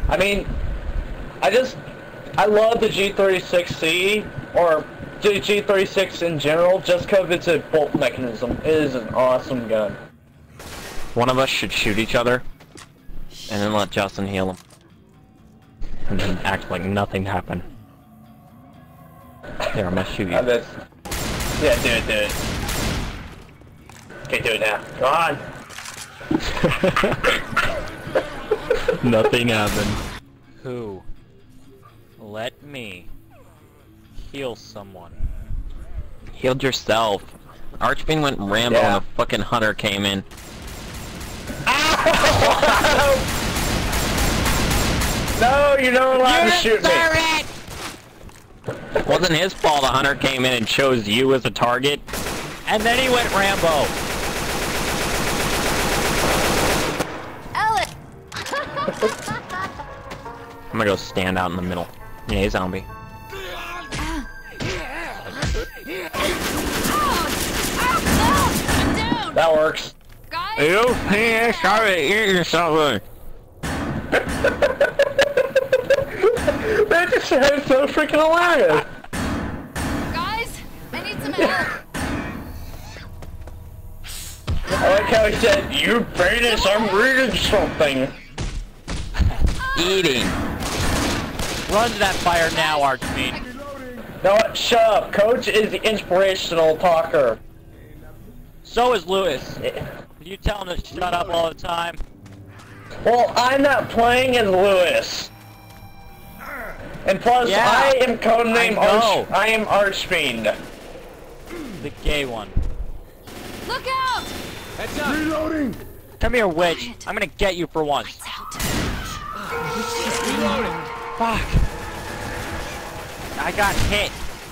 I mean, I love the G36C, or G36 in general, just because it's a bolt mechanism. It is an awesome gun. One of us should shoot each other, and then let Justin heal him. And then act like nothing happened. Here, I'm gonna shoot you. Yeah, do it. Okay, do it now. Go on. Nothing happened. Who? Let me heal someone. Healed yourself. Archfiend went Rambo and the fucking hunter came in. No, you're not allowed to shoot me. It wasn't his fault the hunter came in and chose you as a target. And then he went Rambo. Ellen! I'm gonna go stand out in the middle. Yeah, zombie. That works. Guys? You started eating something. That just sounds so freaking hilarious. Guys? I need some help. I like how he said, "You penis, I'm reading something." Eating. Run to that fire now, Archfiend. No, shut up. Coach is the inspirational talker. So is Lewis. You tell him to shut up all the time. Well, I'm not playing as Lewis. And plus, Yeah, I am codename I am Archfiend. The gay one. Look out! Heads up. Reloading. Come here, witch. I'm gonna get you for once. Reloading. Fuck. I got hit.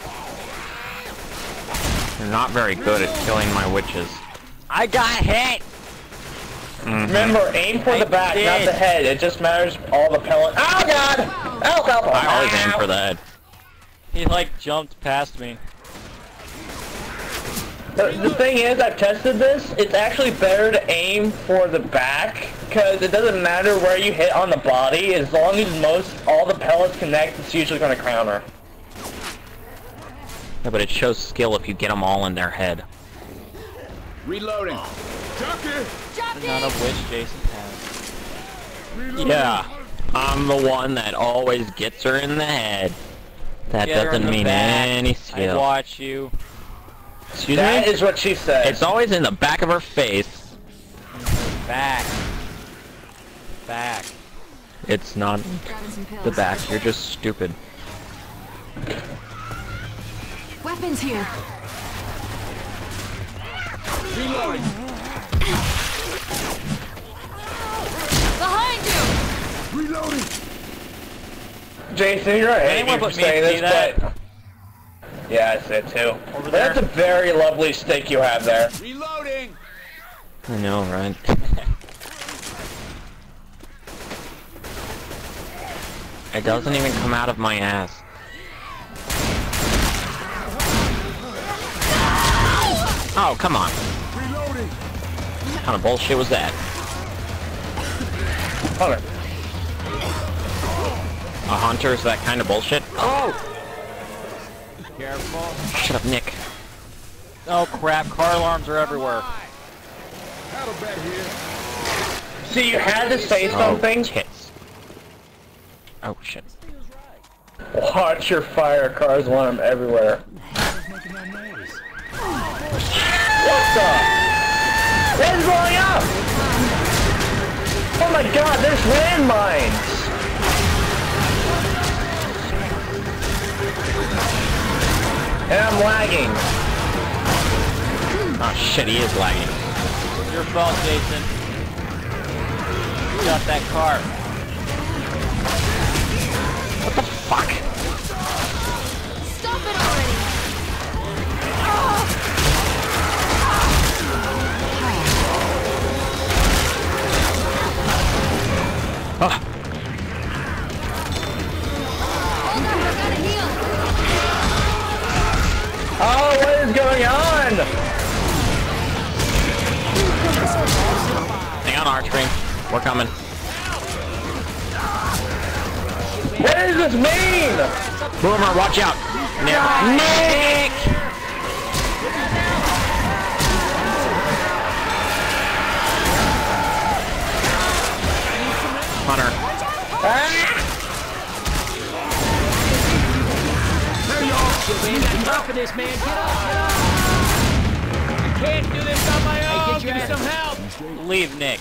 You're not very good at killing my witches. I got hit. Remember, aim for the back, not the head. It just matters all the pellets. Oh god! Help, help, help! I always aim for the head. He like jumped past me. The thing is, I've tested this. It's actually better to aim for the back, because it doesn't matter where you hit on the body. As long as all the pellets connect, it's usually going to counter. Yeah, but it shows skill if you get them all in their head. Reloading. Jockey! None of which Jason has. Yeah, I'm the one that always gets her in the head. That Get her in doesn't the mean back. any I skill. watch you. Excuse That me? is what she said. It's always in the back of her face. Back. Back. It's not Grabbing some pills. the back. You're just stupid. Weapons here. Reloading. Behind you! Reloading. Jason, you're right. Anyone for but me saying see this, that? but... Yeah, I said too. Over But that's a very lovely stick you have there. Reloading. I know, right? It doesn't even come out of my ass. Oh, come on. Reloading. What kind of bullshit was that? Hunter. A hunter is that kind of bullshit? Oh! Careful. Shut up, Nick. Oh crap, car alarms are everywhere. Battle bed here. See, you had to say something. Oh, tits. Oh, shit. Watch your fire cars alarm everywhere. What the? What is going on? Oh my god, there's landmines! And I'm lagging. Oh, shit, he is lagging. It's your fault, Jason. You got that car. What the fuck? Stop it already! Oh. Hold on, I gotta heal! Oh, what is going on? Hang on, Archfiend. We're coming. What does this mean? Boomer, watch out! Nick! Hunter. Enough of this, man. Get up! I can't do this on my own. Hey, get you some help. Leave Nick.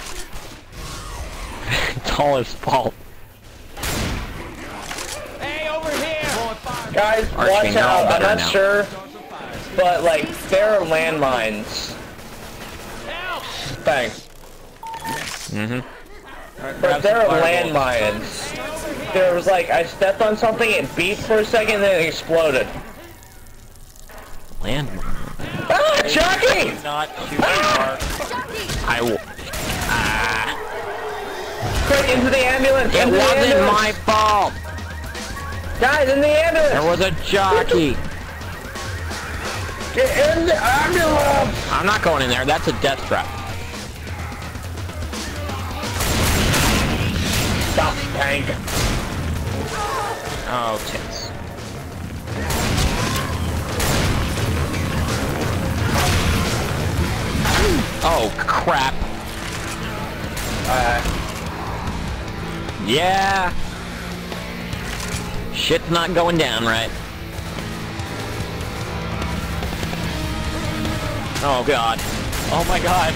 It's all his fault. Hey, over here. Guys, Archie, watch you're all out. I'm better not now. sure, but like there are landmines. Help! Thanks. Mm-hmm. But there are landmines. There was like I stepped on something, it beeped for a second, then it exploded. Landmine. Ah, Chucky! Not shoot far. I will. Quick, into the ambulance! It into the wasn't ambulance. my fault! Guys, in the ambulance! There was a jockey! Get in the ambulance! I'm not going in there, that's a death trap. Stop, tank. Oh, tits. Oh, crap. Yeah. Shit's not going down right. Oh, God. Oh my god.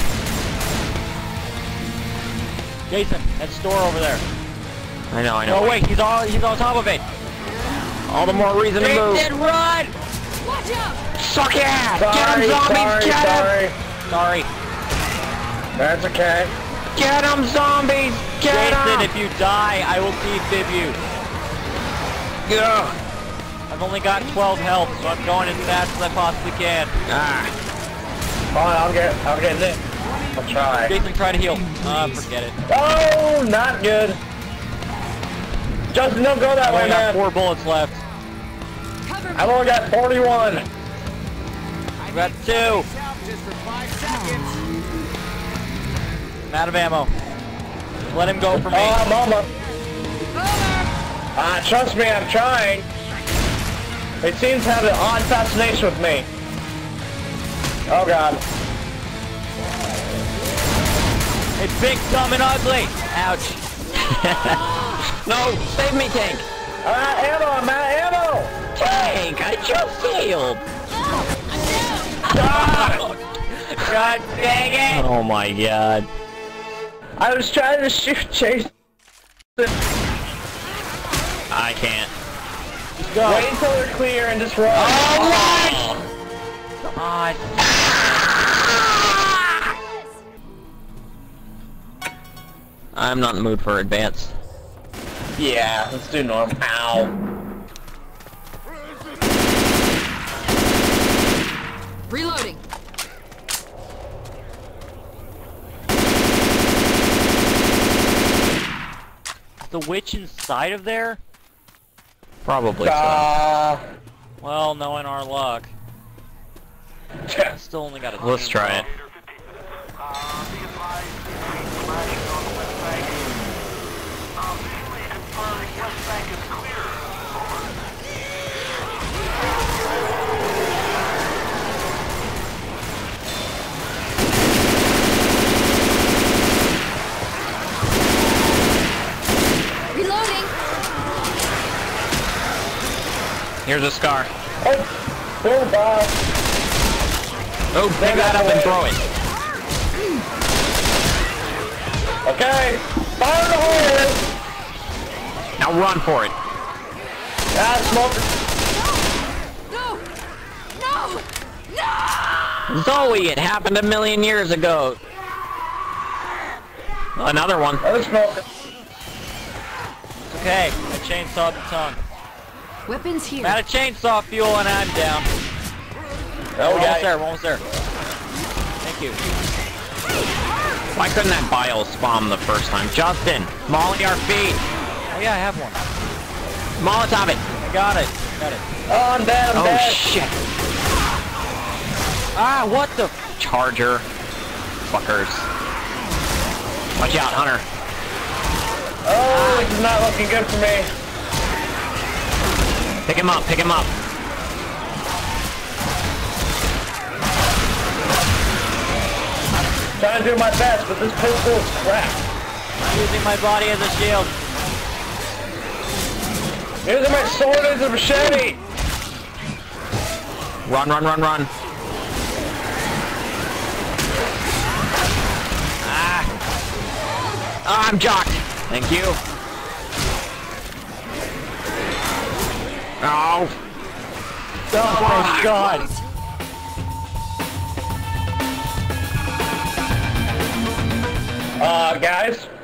Jason, that store over there. I know, I know. Oh wait, he's on top of it. All the more reason to move. Jason, run! Watch out! Suck yeah! Sorry, Get him, zombies! sorry, Get him! sorry. Sorry. That's okay. Get him, zombies! Get Jason, him! if you die, I will defib you. Yeah. I've only got 12 health, so I'm going as fast as I possibly can. Ah. Hold on, I'll get it. I'll try. Jason, try to heal. Forget it. Oh, not good. Justin, don't go that I've way, only got man. 4 bullets left. Cover me! I've only got 41. I've got 2. Just for 5 seconds. I'm out of ammo. Let him go for me. Oh, I'm almost. Over! Trust me, I'm trying. They seem to have an odd fascination with me. Oh, God. It's big, dumb, and ugly. Ouch. No! Save me, Tank! I'm out of ammo, I'm out of ammo. Tank! I just healed! God dang it! Oh my god. I was trying to shoot Chase. I can't. Go. Wait until they're clear and just run. Oh, God. I'm not in the mood for advance. Yeah, let's do normal. Ow. Reloading! Is the witch inside of there? Probably so. Well, knowing our luck. Still only got a Let's try it. Reloading! Here's a scar. Oh, there, Bob. Oh, pick that up and throw it. Okay, fire in the hole. Now run for it. Ah, smoke. No! No! No! Zoe, it happened a million years ago. Another one. Another smoke. Okay, I chainsawed the tongue. Weapons here. I'm out of chainsaw fuel and I'm down. Oh, We're yeah. almost there, we're almost there. Thank you. Why couldn't that bile spawn the first time? Justin, Molly our feet. Oh yeah, I have one. Molotov it. I got it. Got it. Oh, I'm dead, I'm Oh dead. shit. Ah, what the? Charger. Fuckers. Watch out, Hunter. Oh, this is not looking good for me. Pick him up, pick him up. Trying to do my best, but this pistol is crap. I'm using my body as a shield. Using my sword as a machete. Run, run, run, run. Ah, I'm jocked. Thank you. Oh. Oh my god. Guys,